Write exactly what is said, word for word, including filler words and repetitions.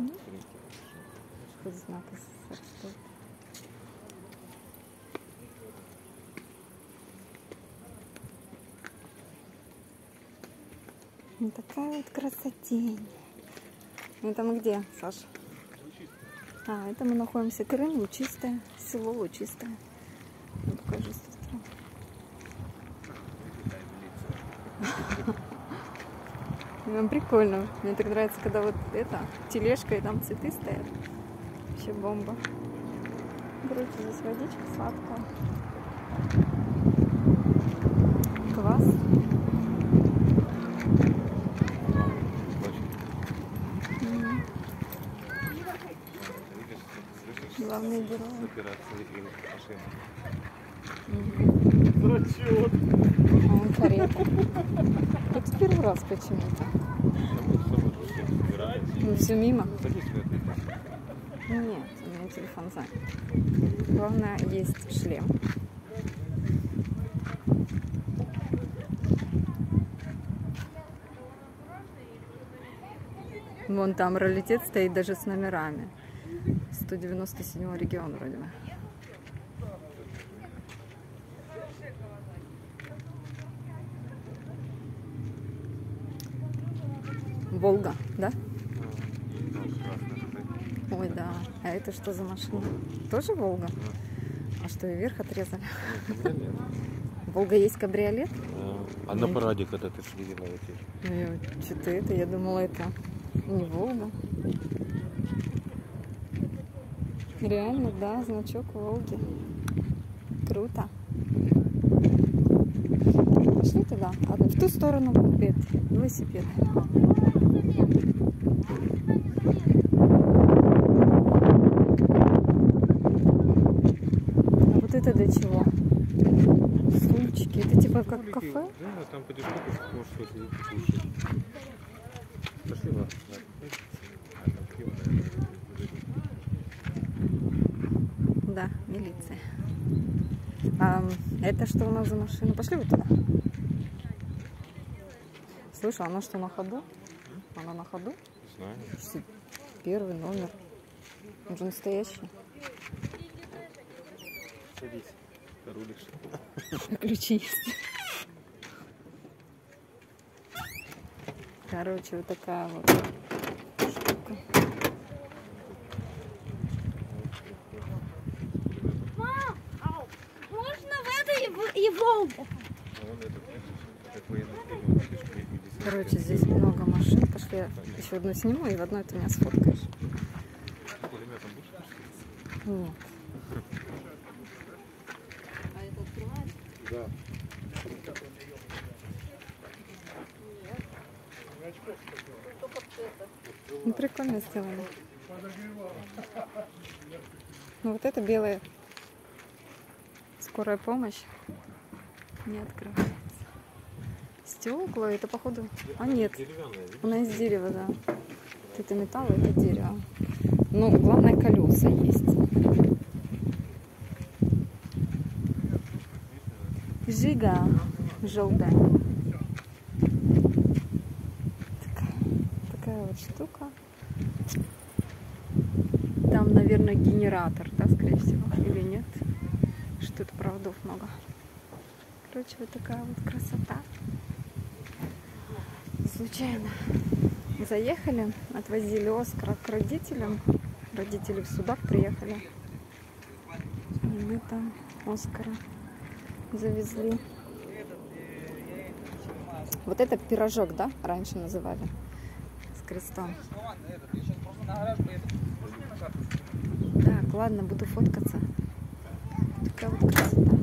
Угу. Хоть знак СССР. Ну, такая вот красотень. Это мы где, Саша? А, это мы находимся в Крым, Лучистое, село Лучистое. Я покажу с той стороны. Ну, прикольно. Мне так нравится, когда вот это, тележка и там цветы стоят. Вообще бомба. Короче, здесь водичка сладкая. Класс. Главные герои. Зачет. А он карета. Тут первый раз почему-то. Ну все мимо. Нет, у меня телефон занят. Главное, есть шлем. Вон там раритет стоит даже с номерами. сто девяносто седьмой регион вроде бы. Волга, да? Ой, да. А это что за машина? Тоже Волга? А что, и вверх отрезали? Волга есть кабриолет? А на параде, когда ты следила эти? Что-то это, я думала, это не Волга. Реально, да, значок Волги. Круто. Пошли туда. А в ту сторону велосипед. А вот это для чего? Стульчики. Это типа как кафе? Да, там пойдешь кушать, можешь посидеть и кушать. Пошли, ладно. Да, милиция. А, это что у нас за машина? Пошли вот туда. Слышь, она что, на ходу? Она на ходу? Не знаю. Первый номер. Он же настоящий. Садись, рулишь. Ключи есть. Короче, вот такая вот штука. И Волга. Короче, здесь много машин. Пошли, я еще одну сниму, и в одной ты меня сфоткаешь. Нет. А это открывается? Да. Ну, прикольно сделано. Ну, вот это белая скорая помощь. Не открывается. Стекла, это походу... А нет, она из дерева, да. Это металл, это дерево. Ну, главное, колеса есть. Жига желтая. Такая, такая вот штука. Там, наверное, генератор, да, скорее всего, или нет. Что-то проводов много. Короче, вот такая вот красота. Случайно заехали, отвозили Оскара к родителям. Родители в Судак приехали. И мы там Оскара завезли. Вот это пирожок, да, раньше называли? С крестом. Так, ладно, буду фоткаться. Такая вот красота.